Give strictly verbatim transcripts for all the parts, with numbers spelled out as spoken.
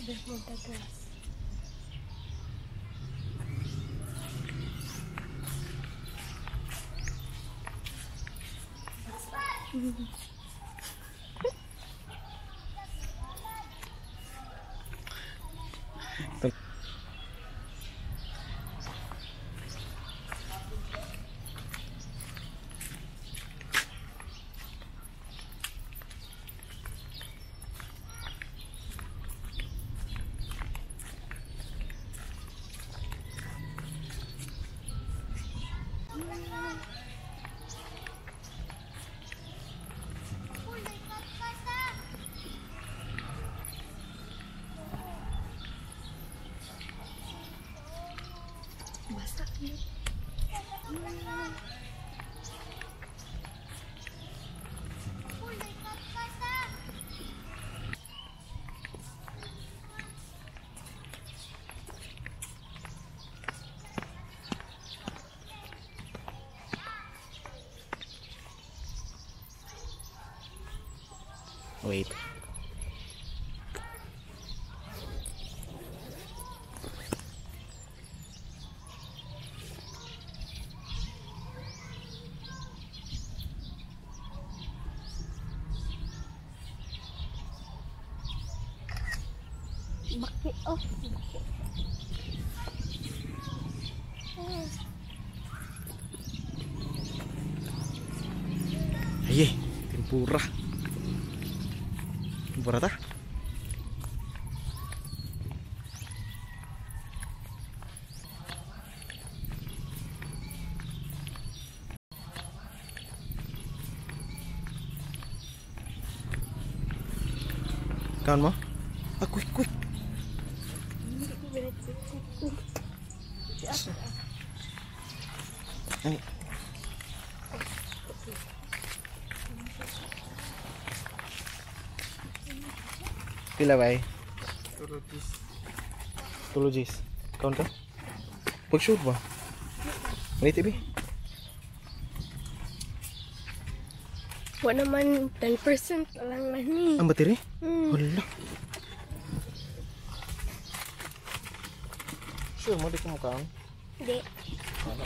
There's more grass. Wait. Bakit off? Aye, tempura. Tempura ta? Kawan mo? Ah, quick, quick. Ay. Pila ba eh? Tulogis. Count ka? Pag sure ba? May T V? Wala naman ten percent lang na ni. Ang battery? Hmm. Wala. Sure mo di ko mukhaan? Hindi. Wala.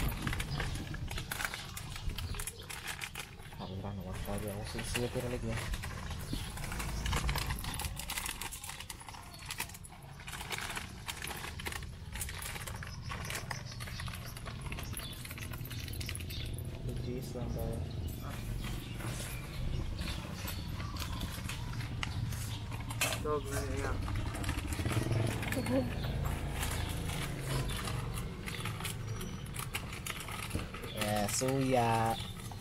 Ako na naman. Sabi ako siya pinalig niya. Cheese lang tayo. Dog na niya. Yeah, suya.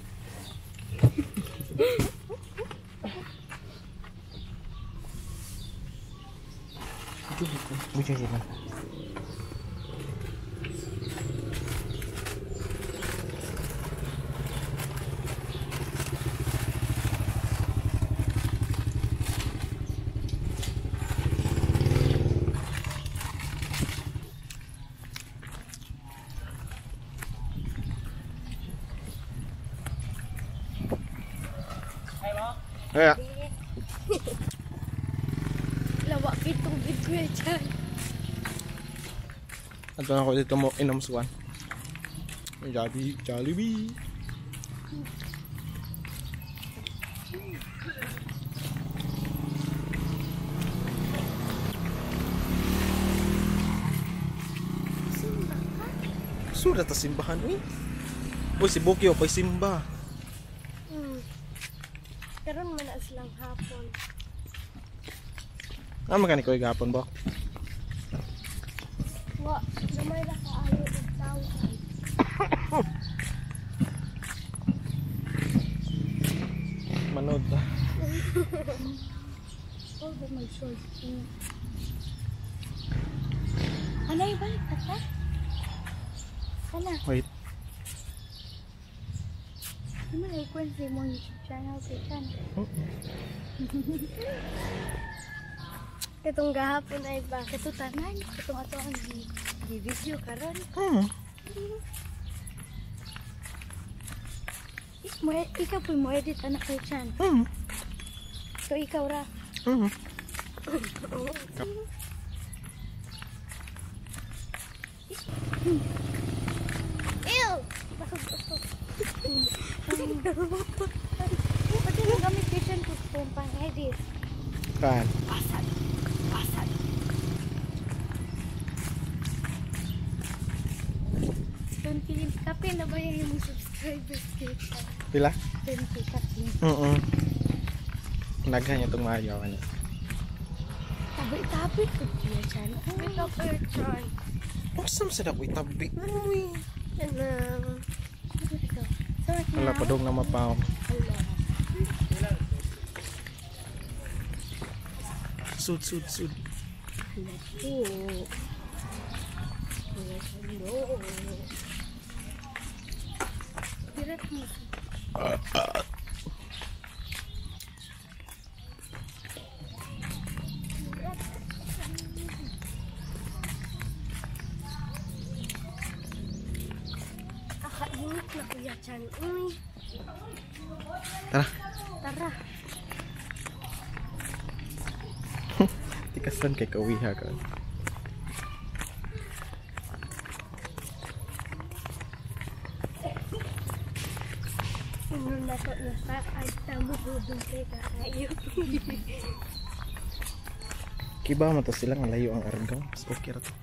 Itu buku. Buku sih lah. Kaya. Lawak itong video dyan. At doon ako dito mo inamsuan. Jollibee, Jollibee. Sudah ta simbahan eh. Boy si Bokyo pay simba. Karon man na silang hapon. Ah, magkano ko gapon ba? Wa, gamay ra kaayo og tawo. Manood ta. Oh, my short. Anay balik ka ta? Kana. Wait. Ano na i-kwento mo YouTube channel sa channel? Itong gahapon ay ba? Ito tanan. Itong ato ang video karon. Hmm. Mo ikaw po mo edit anak ko chan. Hmm. So ikaw ra. Hmm. Ew! Pati nang gamit kitchen ko kung pang-edit. Kan. Pasad. Pasad. twenty kape na ba yung subscribers kita? Pila? twenty kape. Oo. Naghan itong maayaw niya. Tabi-tabi ko siya dyan. Tabi-tabi dyan. Masam sedap itabi. Uy. Ano? Sarap na. Wala pa dong na mapaw. Sud, sud, sud. Naku. Hello. Direct mo. Kakainit na kuya Chan. Uy. Tara. Tara. Tikasan kay kawiha ka. Ano na to na sa ay tamo budong kay kaayo. Kiba man to sila nga layo ang Argao. Mas okay ra to.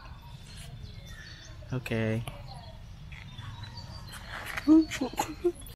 Okay.